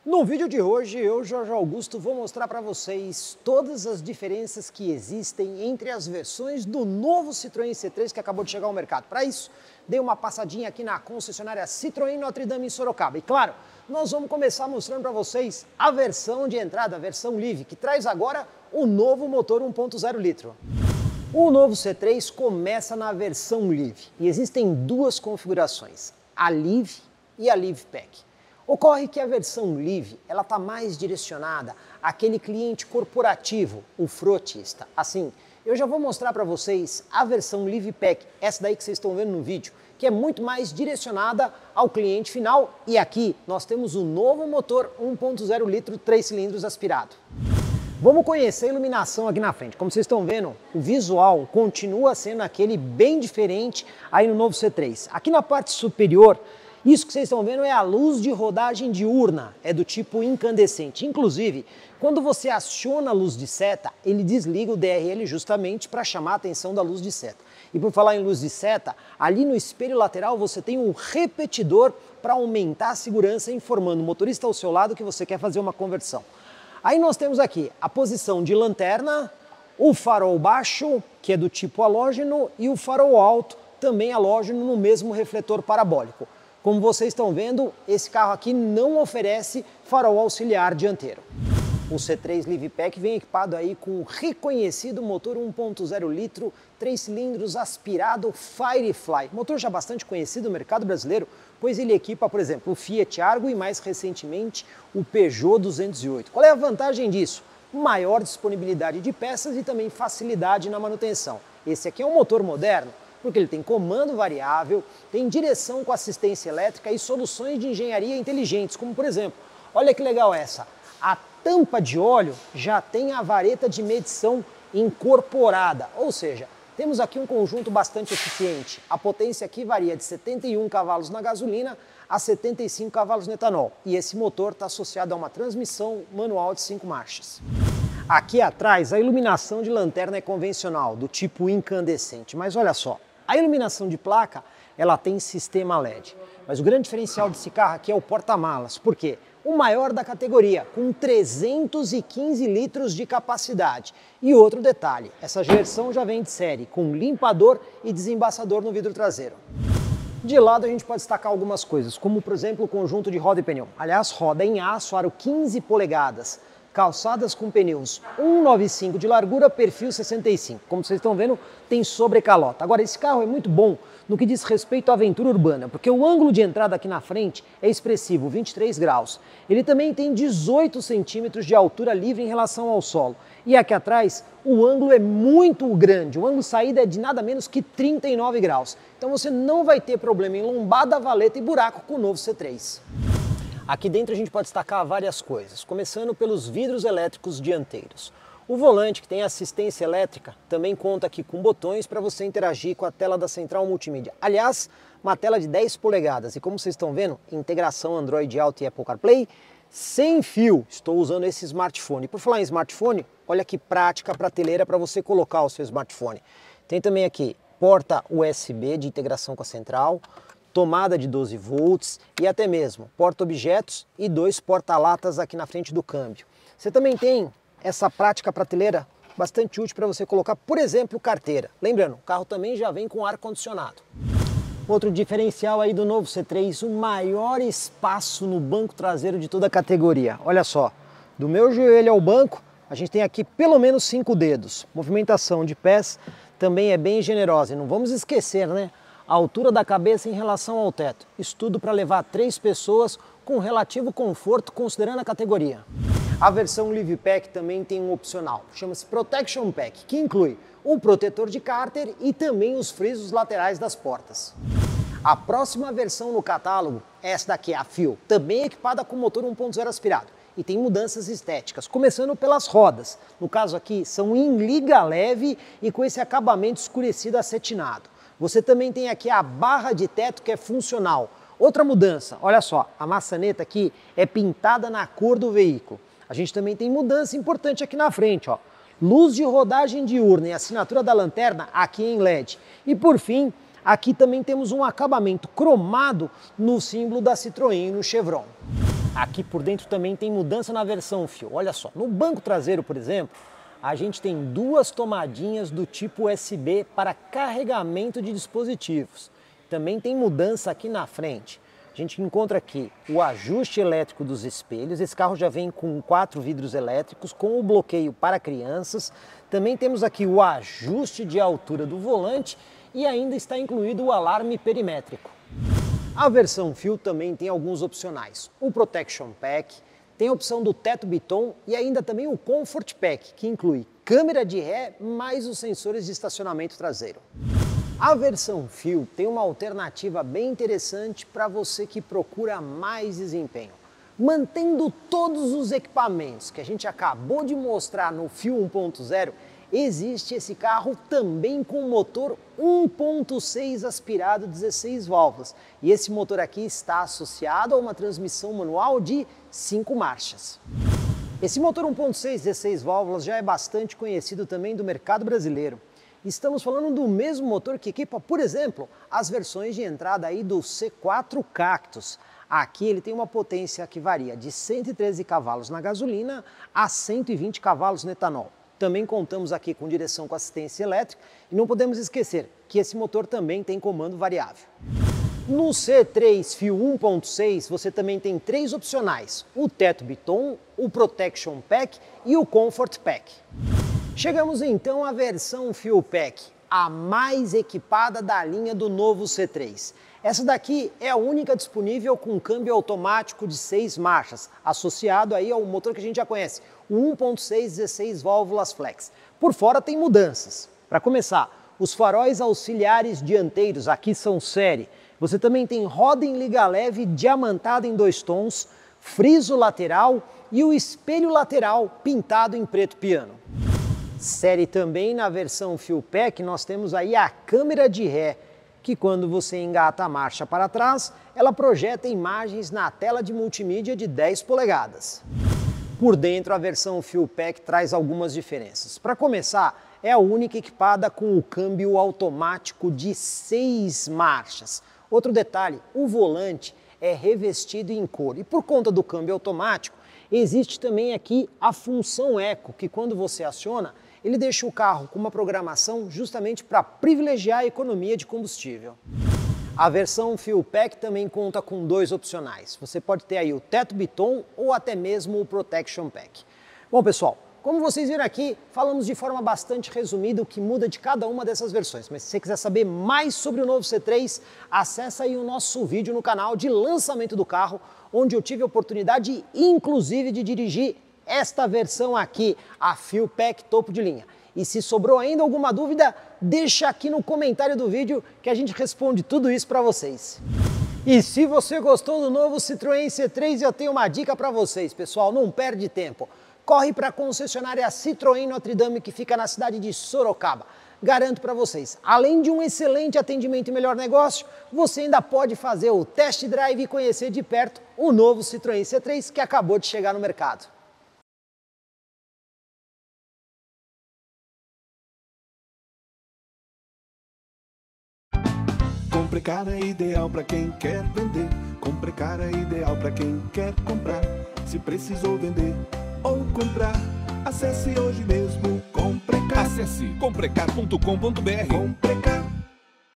No vídeo de hoje, eu, Jorge Augusto, vou mostrar para vocês todas as diferenças que existem entre as versões do novo Citroën C3 que acabou de chegar ao mercado. Para isso, dei uma passadinha aqui na concessionária Citroën Notre Dame em Sorocaba. E claro, nós vamos começar mostrando para vocês a versão de entrada, a versão Live, que traz agora o novo motor 1.0 litro. O novo C3 começa na versão Live e existem duas configurações, a Live e a Live Pack. Ocorre que a versão Live ela está mais direcionada àquele cliente corporativo, o frotista. Assim, eu já vou mostrar para vocês a versão Live Pack, essa daí que vocês estão vendo no vídeo, que é muito mais direcionada ao cliente final. E aqui nós temos o novo motor 1.0 litro 3 cilindros aspirado. Vamos conhecer a iluminação aqui na frente. Como vocês estão vendo, o visual continua sendo aquele bem diferente aí no novo C3. Aqui na parte superior, isso que vocês estão vendo é a luz de rodagem diurna, é do tipo incandescente. Inclusive, quando você aciona a luz de seta, ele desliga o DRL justamente para chamar a atenção da luz de seta. E por falar em luz de seta, ali no espelho lateral você tem um repetidor para aumentar a segurança, informando o motorista ao seu lado que você quer fazer uma conversão. Aí nós temos aqui a posição de lanterna, o farol baixo, que é do tipo halógeno, e o farol alto, também halógeno, no mesmo refletor parabólico. Como vocês estão vendo, esse carro aqui não oferece farol auxiliar dianteiro. O C3 Live Pack vem equipado aí com o reconhecido motor 1.0 litro, 3 cilindros aspirado Firefly. Motor já bastante conhecido no mercado brasileiro, pois ele equipa, por exemplo, o Fiat Argo e mais recentemente o Peugeot 208. Qual é a vantagem disso? Maior disponibilidade de peças e também facilidade na manutenção. Esse aqui é um motor moderno, porque ele tem comando variável, tem direção com assistência elétrica e soluções de engenharia inteligentes, como por exemplo, olha que legal essa, a tampa de óleo já tem a vareta de medição incorporada, ou seja, temos aqui um conjunto bastante eficiente. A potência aqui varia de 71 cavalos na gasolina a 75 cavalos no etanol, e esse motor está associado a uma transmissão manual de 5 marchas. Aqui atrás a iluminação de lanterna é convencional, do tipo incandescente, mas olha só, a iluminação de placa ela tem sistema LED, mas o grande diferencial desse carro aqui é o porta-malas, por quê? O maior da categoria, com 315 litros de capacidade. E outro detalhe, essa versão já vem de série, com limpador e desembaçador no vidro traseiro. De lado a gente pode destacar algumas coisas, como por exemplo o conjunto de roda e pneu. Aliás, roda em aço, aro 15 polegadas, calçadas com pneus 195 de largura, perfil 65. Como vocês estão vendo, tem sobrecalota. Agora, esse carro é muito bom no que diz respeito à aventura urbana, porque o ângulo de entrada aqui na frente é expressivo, 23 graus. Ele também tem 18 centímetros de altura livre em relação ao solo. E aqui atrás, o ângulo é muito grande, o ângulo de saída é de nada menos que 39 graus. Então você não vai ter problema em lombada, valeta e buraco com o novo C3. Aqui dentro a gente pode destacar várias coisas, começando pelos vidros elétricos dianteiros. O volante, que tem assistência elétrica, também conta aqui com botões para você interagir com a tela da central multimídia. Aliás, uma tela de 10 polegadas e como vocês estão vendo, integração Android Auto e Apple CarPlay, sem fio. Estou usando esse smartphone. Por falar em smartphone, olha que prática prateleira para você colocar o seu smartphone. Tem também aqui porta USB de integração com a central, tomada de 12 volts e até mesmo porta-objetos e 2 porta-latas aqui na frente do câmbio. Você também tem essa prática prateleira bastante útil para você colocar, por exemplo, carteira. Lembrando, o carro também já vem com ar-condicionado. Outro diferencial aí do novo C3, o maior espaço no banco traseiro de toda a categoria. Olha só, do meu joelho ao banco, a gente tem aqui pelo menos 5 dedos. Movimentação de pés também é bem generosa. E não vamos esquecer, né? A altura da cabeça em relação ao teto. Isso tudo para levar 3 pessoas com relativo conforto, considerando a categoria. A versão Live Pack também tem um opcional, chama-se Protection Pack, que inclui o protetor de cárter e também os frisos laterais das portas. A próxima versão no catálogo, essa daqui é a Fio, também equipada com motor 1.0 aspirado. E tem mudanças estéticas, começando pelas rodas. No caso aqui, são em liga leve e com esse acabamento escurecido acetinado. Você também tem aqui a barra de teto que é funcional. Outra mudança, olha só, a maçaneta aqui é pintada na cor do veículo. A gente também tem mudança importante aqui na frente, ó. Luz de rodagem diurna e assinatura da lanterna aqui em LED. E por fim, aqui também temos um acabamento cromado no símbolo da Citroën e no Chevron. Aqui por dentro também tem mudança na versão fio. Olha só, no banco traseiro, por exemplo, a gente tem duas tomadinhas do tipo USB para carregamento de dispositivos. Também tem mudança aqui na frente. A gente encontra aqui o ajuste elétrico dos espelhos. Esse carro já vem com 4 vidros elétricos, com o bloqueio para crianças. Também temos aqui o ajuste de altura do volante e ainda está incluído o alarme perimétrico. A versão fio também tem alguns opcionais. O Protection Pack, tem a opção do teto Biton e ainda também o Comfort Pack, que inclui câmera de ré mais os sensores de estacionamento traseiro. A versão fio tem uma alternativa bem interessante para você que procura mais desempenho. Mantendo todos os equipamentos que a gente acabou de mostrar no Fio 1.0, existe esse carro também com motor 1.6 aspirado 16 válvulas. E esse motor aqui está associado a uma transmissão manual de 5 marchas. Esse motor 1.6 16 válvulas já é bastante conhecido também do mercado brasileiro. Estamos falando do mesmo motor que equipa, por exemplo, as versões de entrada aí do C4 Cactus. Aqui ele tem uma potência que varia de 113 cavalos na gasolina a 120 cavalos no etanol. Também contamos aqui com direção com assistência elétrica e não podemos esquecer que esse motor também tem comando variável. No C3 Fio 1.6 você também tem 3 opcionais, o teto Biton, o Protection Pack e o Comfort Pack. Chegamos então à versão Fio Pack, a mais equipada da linha do novo C3. Essa daqui é a única disponível com câmbio automático de 6 marchas, associado aí ao motor que a gente já conhece, o 1.6 16 válvulas flex. Por fora tem mudanças. Para começar, os faróis auxiliares dianteiros aqui são série. Você também tem roda em liga leve diamantada em 2 tons, friso lateral e o espelho lateral pintado em preto piano. Série também na versão Fio Pack nós temos aí a câmera de ré, que quando você engata a marcha para trás, ela projeta imagens na tela de multimídia de 10 polegadas. Por dentro, a versão Fio Pack traz algumas diferenças. Para começar, é a única equipada com o câmbio automático de 6 marchas. Outro detalhe, o volante é revestido em couro e por conta do câmbio automático, existe também aqui a função Eco, que quando você aciona, ele deixa o carro com uma programação justamente para privilegiar a economia de combustível. A versão Fio Pack também conta com 2 opcionais. Você pode ter aí o teto Biton ou até mesmo o Protection Pack. Bom pessoal, como vocês viram aqui, falamos de forma bastante resumida o que muda de cada uma dessas versões. Mas se você quiser saber mais sobre o novo C3, acessa aí o nosso vídeo no canal de lançamento do carro, onde eu tive a oportunidade, inclusive, de dirigir esta versão aqui, a Fio Pack topo de linha. E se sobrou ainda alguma dúvida, deixa aqui no comentário do vídeo que a gente responde tudo isso para vocês. E se você gostou do novo Citroën C3, eu tenho uma dica para vocês, pessoal, não perde tempo. Corre para a concessionária Citroën Notre Dame, que fica na cidade de Sorocaba. Garanto para vocês, além de um excelente atendimento e melhor negócio, você ainda pode fazer o test drive e conhecer de perto o novo Citroën C3 que acabou de chegar no mercado. Comprecar é ideal para quem quer vender. Comprecar é ideal para quem quer comprar. Se precisou vender ou comprar, acesse hoje mesmo Comprecar. Acesse comprecar.com.br. Comprecar.